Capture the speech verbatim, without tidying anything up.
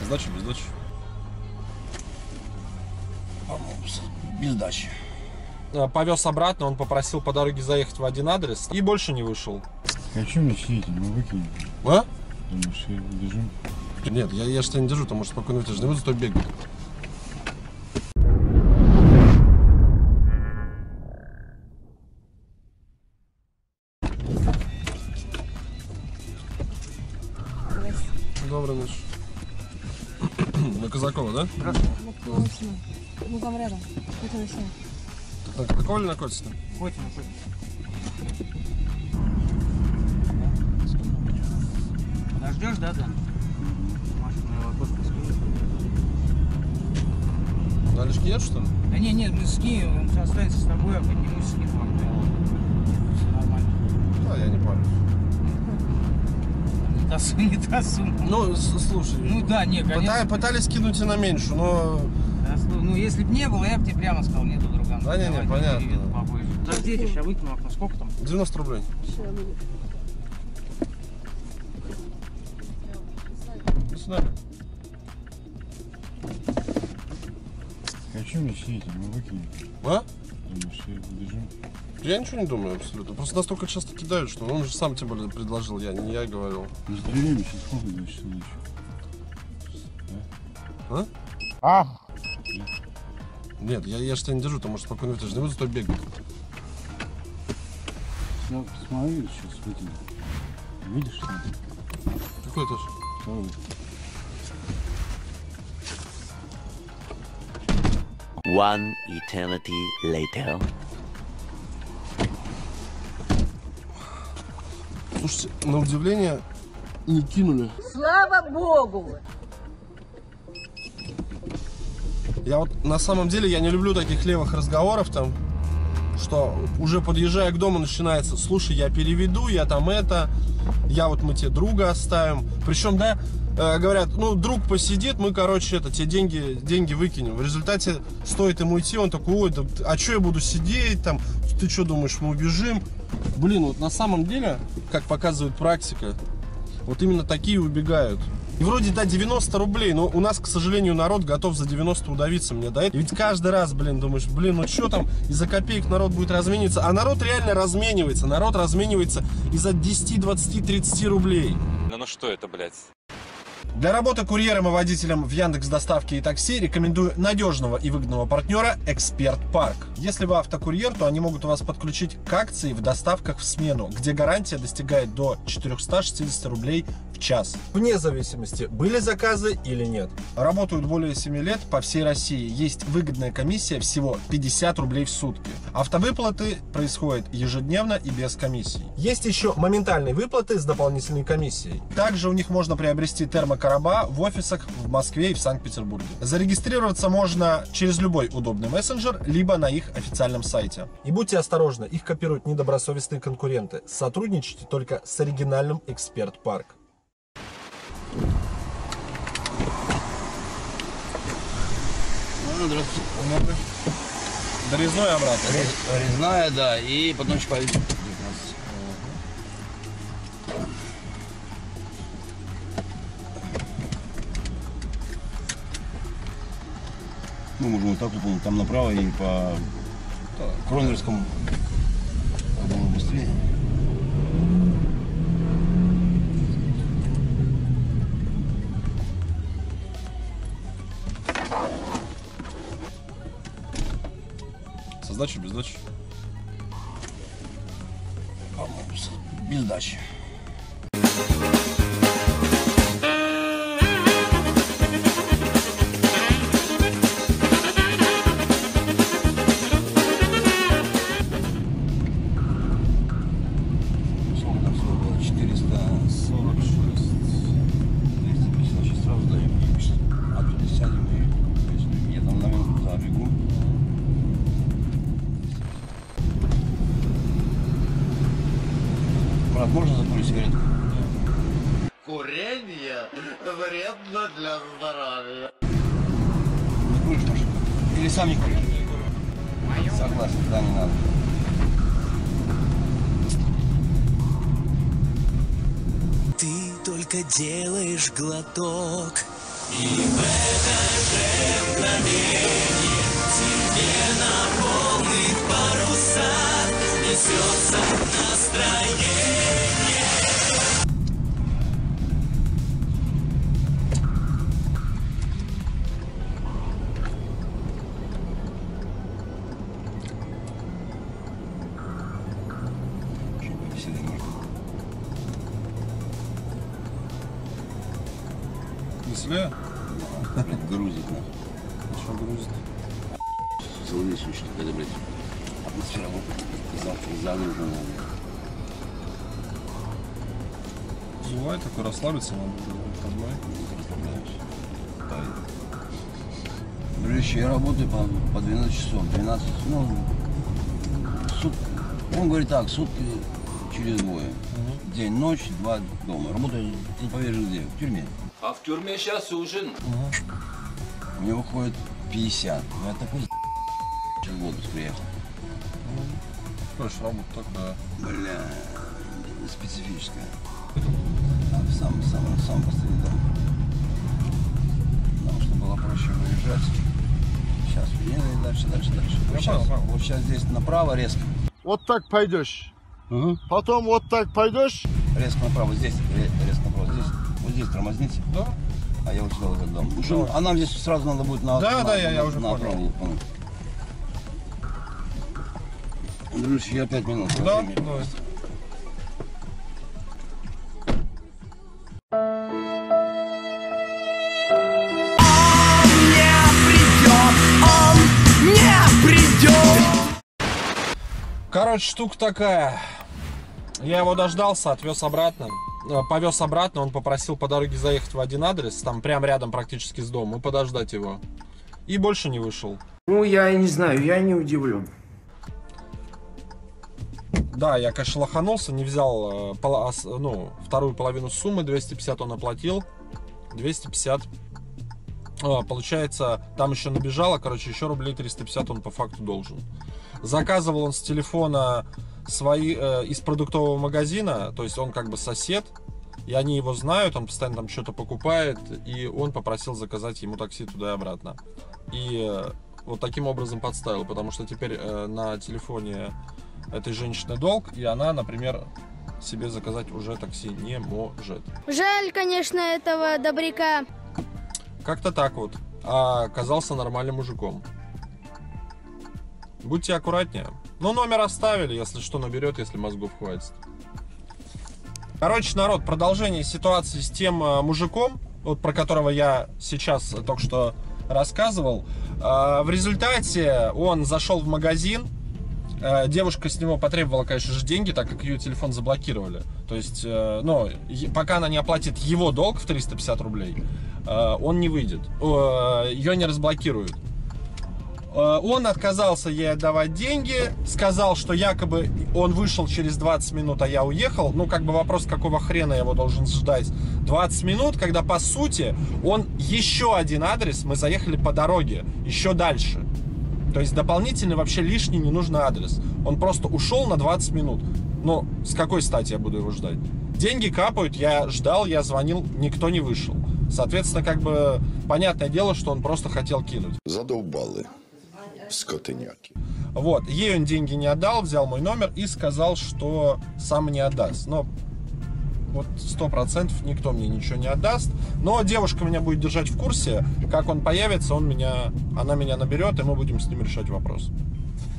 Сдача, без сдачи. Без сдачи. Повез обратно, он попросил по дороге заехать в один адрес и больше не вышел. А что мне сидите? Мы выкинем. А? Думаешь, я его держу? Нет, я, я же тебя не держу, ты можешь спокойно выйти, не буду за тобой бегать. Добрый ночь. На Казакова, да? Ну там рядом. Это на сене. На Казакова или находится-то? Хоть, на хоть. Подождешь, да, да? Машину на окошко скинуть. На Олежке едешь, что ли? Да не, нет, мы скинем, он останется с тобой, а поднимусь с ним вам. Все нормально. А, я не парюсь. Не та сумма, не та сумма. Ну, слушай. Ну да, не, конечно. Пытались, пытались кинуть и на меньше, но... Да, ну, если бы не было, я бы тебе прямо сказал, нету, друган. Да, не, не, понятно. Подождите, сейчас выкину окно. Сколько там? девяносто рублей. Сейчас будет. До свидания. А что мне сидите? Мы выкинем. А? Думаешь, я его держу? Я ничего не думаю абсолютно. Просто настолько часто кидают, что он же сам тебе предложил, я не я говорил. Ну, с дверями сейчас сколько до часов ночи? А? А? Нет, я, я же тебя не держу, ты можешь спокойно выйти, я же не буду за тобой бегать. Я посмотри, сейчас выкину. Видишь, что? Какой этаж? Второй. One eternity later. Слушайте, на удивление не кинули. Слава Богу! Я вот на самом деле я не люблю таких левых разговоров там, что уже подъезжая к дому начинается: слушай, я переведу, я там это, я вот мы тебе друга оставим. Причем, да, э, говорят, ну, друг посидит, мы, короче, это, тебе деньги, деньги выкинем. В результате стоит ему идти, он такой: ой, да, а что я буду сидеть там, ты что думаешь, мы убежим? Блин, вот на самом деле, как показывает практика, вот именно такие убегают. И вроде, да, девяносто рублей, но у нас, к сожалению, народ готов за девяносто удавиться мне, да? И ведь каждый раз, блин, думаешь, блин, ну что там, из-за копеек народ будет размениваться. А народ реально разменивается, народ разменивается из-за десяти, двадцати, тридцати рублей. Да ну что это, блядь? Для работы курьером и водителем в Яндекс.Доставке и такси рекомендую надежного и выгодного партнера Эксперт Парк. Если вы автокурьер, то они могут вас подключить к акции в доставках в смену, где гарантия достигает до четырёхсот шестидесяти рублей в час. Вне зависимости, были заказы или нет. Работают более семи лет по всей России. Есть выгодная комиссия всего пятьдесят рублей в сутки. Автовыплаты происходят ежедневно и без комиссий. Есть еще моментальные выплаты с дополнительной комиссией. Также у них можно приобрести термокороба в офисах в Москве и в Санкт-Петербурге. Зарегистрироваться можно через любой удобный мессенджер, либо на их официальном сайте. И будьте осторожны, их копируют недобросовестные конкуренты. Сотрудничайте только с оригинальным Эксперт Парк. Здравствуйте. Дорезной обратно. Резная, да, и потом еще повесить. Ну, можем вот так выполнить, там направо и по Кронверскому. Я думаю, быстрее. Со сдачей, без сдачи? Без сдачи. Брат, можно закурить сигарету? Курение вредно для здоровья. Не куришь, машину? Или сам не куришь? Согласен, да, не надо. Ты только делаешь глоток, Если? Грузит, нахуй. Что грузит? Целый день существует, когда, блядь, атмосфера завтра загружена. Зувай такой, расслабиться надо будет, подмай. Дружище, я работаю по, по двенадцать часов, двенадцать, ну, сут, он говорит так, сутки через двое. Угу. День, ночь, два дома. Работаю, ты поверишь, где? В тюрьме. А в тюрьме сейчас ужин. Угу. Мне выходит пятьдесят. Я такой сейчас в отпуск приехал. Слушай, работа такая. Бля, специфическая. А в самом, самом, самом последний дом. Потому что было проще выезжать. Сейчас уедем и дальше, дальше, дальше. Вот сейчас, вот сейчас здесь направо резко. Вот так пойдешь. Угу. Потом вот так пойдешь. Резко направо, здесь, резко направо, здесь. Вот здесь тормозните. Да. А я вот сюда в этот дом. Ну, а нам здесь сразу надо будет на Да, на, да, я, на, я уже на понял. Дружище, я пять минут. Да, давай. Короче, штука такая. Я его дождался, отвез обратно. Повез обратно, он попросил по дороге заехать в один адрес, там прям рядом практически с домом, и подождать его. И больше не вышел. Ну, я не знаю, я не удивлен. Да, я, конечно, лоханулся, не взял ну, вторую половину суммы, двести пятьдесят он оплатил. двести пятьдесят. Получается, там еще набежало, короче, еще рублей триста пятьдесят он по факту должен. Заказывал он с телефона свои, э, из продуктового магазина, то есть он как бы сосед, и они его знают, он постоянно там что-то покупает, и он попросил заказать ему такси туда и обратно. И э, вот таким образом подставил, потому что теперь э, на телефоне этой женщины долг, и она, например, себе заказать уже такси не может. Жаль, конечно, этого добряка. Как-то так вот. А оказался нормальным мужиком. Будьте аккуратнее. Ну, номер оставили, если что, наберет, если мозгов хватит. Короче, народ, продолжение ситуации с тем э, мужиком, вот про которого я сейчас только что рассказывал. Э, в результате он зашел в магазин. Э, девушка с него потребовала, конечно же, деньги, так как ее телефон заблокировали. То есть, э, ну, пока она не оплатит его долг в триста пятьдесят рублей, э, он не выйдет. Э, ее не разблокируют. Он отказался ей отдавать деньги, сказал, что якобы он вышел через двадцать минут, а я уехал. Ну, как бы вопрос, какого хрена я его должен ждать двадцать минут, когда, по сути, он еще один адрес, мы заехали по дороге, еще дальше. То есть дополнительный, вообще лишний, ненужный адрес. Он просто ушел на двадцать минут. Ну, с какой стати я буду его ждать? Деньги капают, я ждал, я звонил, никто не вышел. Соответственно, как бы, понятное дело, что он просто хотел кинуть. Задолбалы. Скотыняки. Вот, ей он деньги не отдал, взял мой номер и сказал, что сам не отдаст. Но вот сто процентов никто мне ничего не отдаст. Но девушка меня будет держать в курсе. Как он появится, он меня, она меня наберет, и мы будем с ним решать вопрос.